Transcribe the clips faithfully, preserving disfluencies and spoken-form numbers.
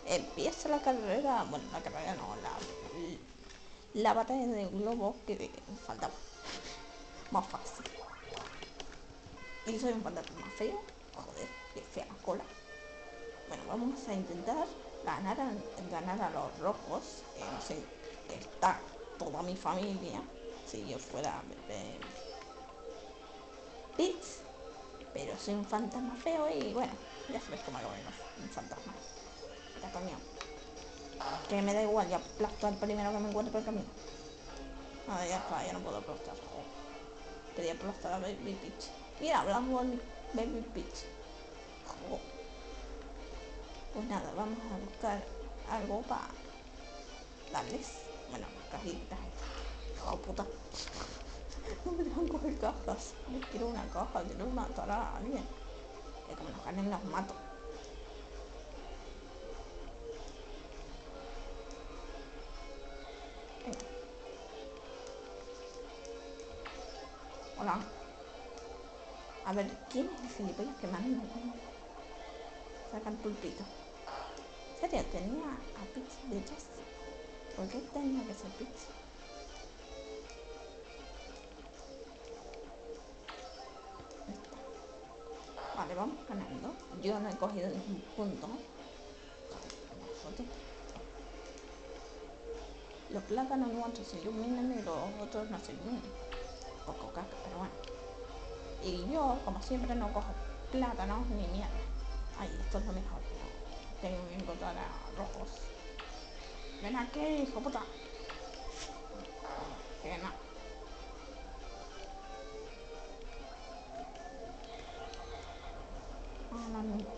Empieza la carrera, bueno, la carrera no, la, la batalla de globos que faltaba. Más fácil. Y soy un fantasma más feo. Joder, qué fea la cola. Bueno, vamos a intentar ganar a, ganar a los rojos. Eh, no sé, está toda mi familia. Si yo fuera bebé Peach, pero soy un fantasma feo y bueno, ya sabes cómo lo vemos, un fantasma. Ya coño. Que me da igual, ya aplasto al primero que me encuentre por el camino. Ah, ya está, ya no puedo aplastar. Oh. Quería aplastar a Baby Peach. Mira, hablamos de Baby Peach. Oh. Pues nada, vamos a buscar algo para darles. Bueno, cajitas. Hijo puta. No me dejan coger cajas. Yo quiero una caja, quiero matar a alguien. Que como nos ganen los mato. Venga. Hola. A ver, ¿quién es el gilipollas que manda? Saca el pulpito. ¿En serio? Tenía a Peach de Jess. ¿Por qué tenía que ser Peach? Vale, vamos ganando. Yo no he cogido ningún punto. Los plátanos nuestros se iluminan y los otros no se iluminan. Poco caca, pero bueno. Y yo, como siempre, no cojo plátanos ni mierda. Ay, esto es lo mejor. Tengo que encontrar a rojos. Ven aquí, hijo puta. Que no. Ah, no, no.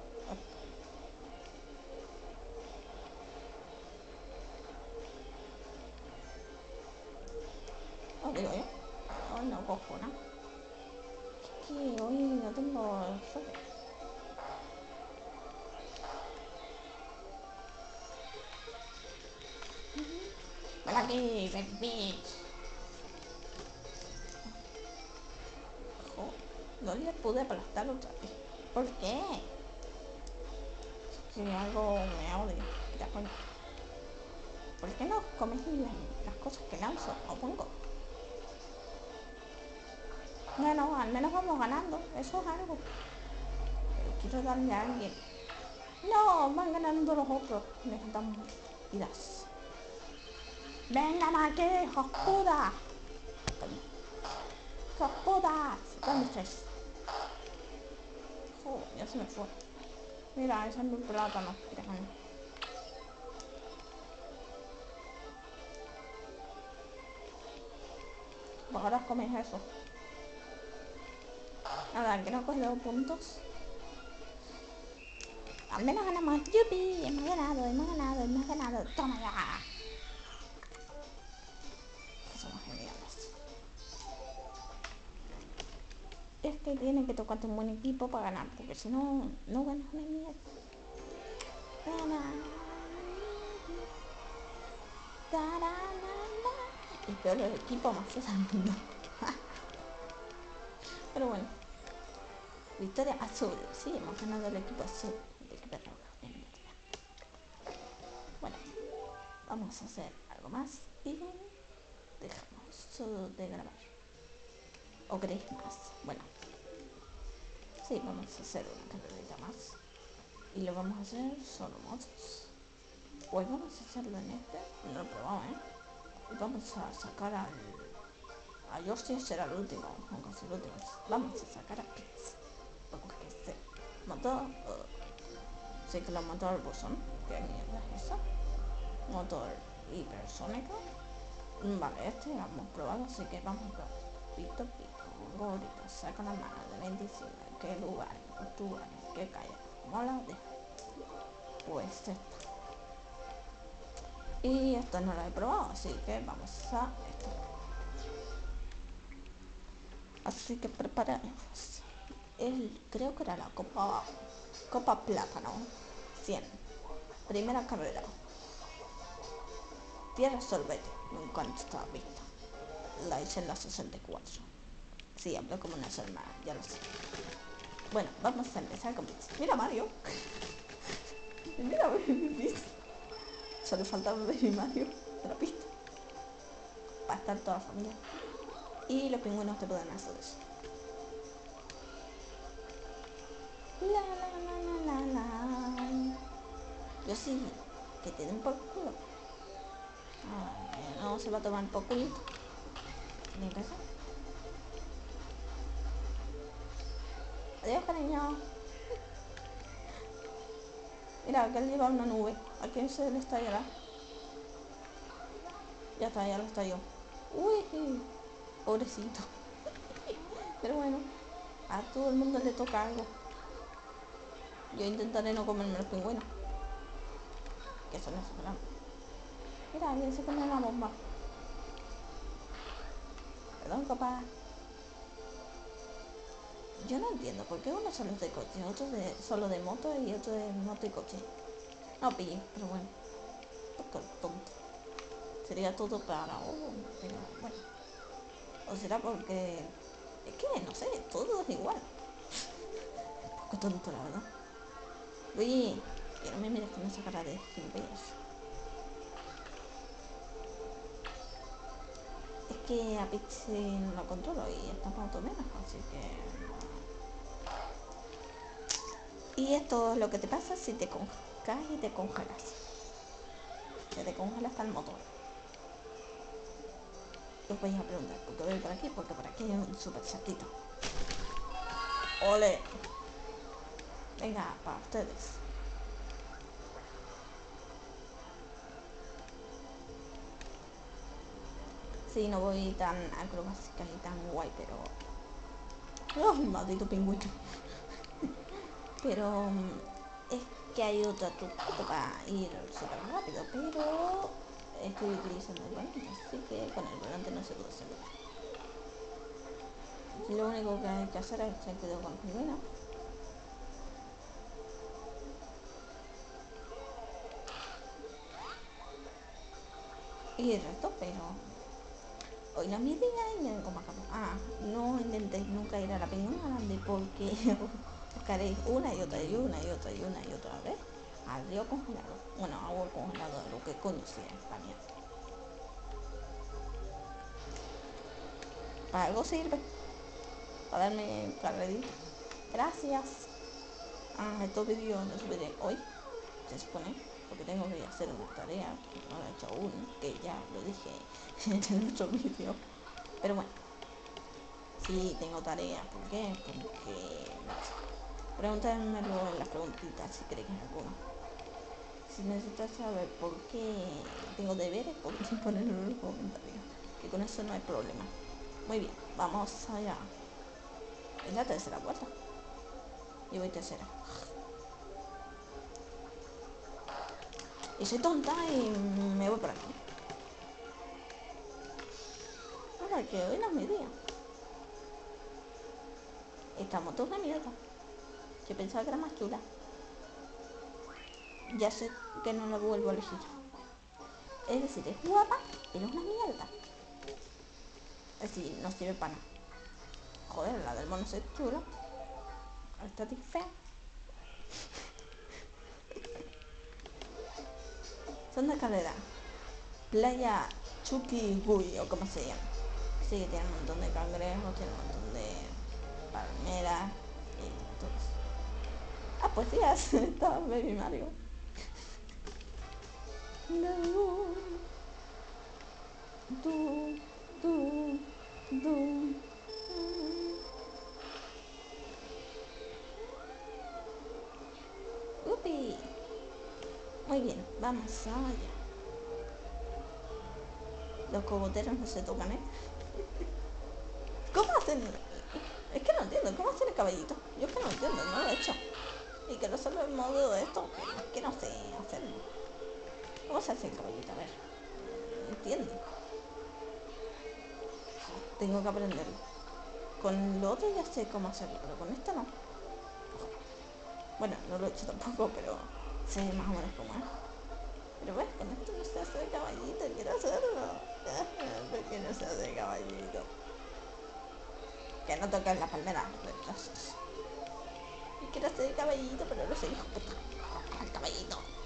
Os digo yo. Hoy no cojo nada. Es que hoy no tengo suerte. Ven aquí, baby bitch. Jo, no le pude aplastar otra vez. ¿Por qué? Si algo me odia. Ya coño. ¿Por qué no comes las, las cosas que lanzo o pongo? Bueno, al menos vamos ganando. Eso es algo. Pero quiero darle a alguien. No, van ganando los otros. Necesitamos vidas. Venga, aquí, hijos putas. ¡Hijos putas! ¿Dónde estáis? Oh, ya se me fue. Mira, ese es mi plátano. Mira, coño. Pues ahora comes eso. Nada, que no he cogido puntos. Al menos ganamos. ¡Yupi! Hemos ganado, hemos ganado, hemos ganado. ¡Toma ya! Que somos geniales. Es que tiene que tocarte un buen equipo para ganar, porque si no, no ganas una mierda. Y peor el equipo más feo del mundo. Pero bueno. Victoria azul. Sí, hemos ganado el equipo azul. El equipo rojo. Bueno, vamos a hacer algo más y dejamos de grabar. ¿O queréis más? Bueno, sí, vamos a hacer una carrerita más. Y lo vamos a hacer solo motos. Hoy vamos a hacerlo en este. No lo he probado, ¿eh? Y vamos a sacar al... A Yoshi será el último, aunque sea el último. Vamos a sacar a Pizza. Porque este motor... Uh, sí que lo mató al buzón. ¿Qué mierda es eso? Motor hipersónico. Vale, este ya hemos probado, así que vamos a probar. Pito, pito, gorita, saca la mano de bendición. ¿Qué lugar? ¿Qué lugar? ¿Qué calle? Mola de... Pues esta. Y esta no la he probado, así que vamos a esto. Así que preparemos. El, creo que era la copa copa plátano cien. Primera carrera. Tierra sorbete. Me encanta esta vista. La hice en la sesenta y cuatro. Sí, hablo como una hermana, ya lo sé. Bueno, vamos a empezar con... Mira Mario. Mira, baby. Solo falta un Baby Mario de la pista. Va a estar toda la familia. Y los pingüinos te pueden hacer eso. La la la la la la. Yo sí, que te den por culo. Ah, no se va a tomar por culo. Ni eso. Adiós, cariño. Mira, que él lleva una nube. ¿A quién se le estallará? Ya está, ya lo estalló. Uy, pobrecito. Pero bueno, a todo el mundo le toca algo. Yo intentaré no comerme los pingüinos. Que son esos grandes. Mira, alguien se come una bomba. Perdón, papá. Yo no entiendo por qué uno solo es de coche, otro de, solo de moto y otro de moto y coche. No pillé, pero bueno. Un poco tonto. Sería todo para oh, pero bueno. O será porque... Es que, no sé, todo es igual. Un poco tonto, la verdad. Oye, que no me mires con esa cara de gilipollas. Es que a Pixie no la controlo y está más o menos, así que... Y esto es lo que te pasa si te caes y te congelas. Se te congela hasta el motor. Os vais a preguntar, ¿por qué voy por aquí? Porque por aquí hay un super saquito. ¡Ole! Venga, para ustedes. Sí, no voy tan acrobática y tan guay, pero... ¡Oh, maldito pingüino! Pero... Es que hay otro truco para ir súper rápido, pero... Estoy utilizando el volante, así que con el volante no se puede hacer. Lo único que hay que hacer es tener cuidado con los pingüinos. Y el resto, pero... Hoy no es mi día y me vengo más acá. Ah, no intentéis nunca ir a la pingüina grande porque buscaréis una y otra y una y otra y una y otra vez al río congelado. Bueno, agua congelada, lo que coño sea, la mierda. Para algo sirve. Para darme carrerito. Gracias. Ah, estos vídeos los subiré hoy, se supone, porque tengo que hacer una tarea, que no la he hecho aún, que ya lo dije en el otro vídeo. Pero bueno, sí tengo tarea. ¿Por qué? Porque... Pregúntamelo en las preguntitas si queréis alguna. Si necesitas saber por qué tengo deberes, podéis ponerlo en los comentarios. Que con eso no hay problema. Muy bien, vamos allá. Es la tercera vuelta. Yo voy tercera. Y soy tonta y me voy por aquí. Ahora que hoy no es mi día. Esta moto es una mierda. Yo pensaba que era más chula. Ya sé que no la vuelvo a elegir. Es decir, es guapa, pero es una mierda. Es decir, no sirve para nada. Joder, la del mono es chula. Esta es fea. Son de calidad. Playa Chuquigui, o como se llama. Sí, que tiene un montón de cangrejos, tiene un montón de palmeras y todo eso. Ah, pues sí, está Baby Mario. No. Du, du, du. Upi. Muy bien, vamos allá. Los cogoteros no se tocan, ¿eh? ¿Cómo hacen? Es que no entiendo, ¿cómo hacen el caballito? Yo es que no entiendo, no lo he hecho. Y que no solo el modo de esto, es que no sé hacerlo. ¿Cómo se hace el caballito? A ver, no entiendo. Tengo que aprenderlo. Con lo otro ya sé cómo hacerlo, pero con esto no. Bueno, no lo he hecho tampoco, pero sé más o menos cómo es. Pero bueno, con esto no se hace el caballito, quiero hacerlo. ¿Por qué no se hace el caballito? Que no toquen la palmera. Y quiero hacer el caballito, pero no sé, hijo puta. caballito.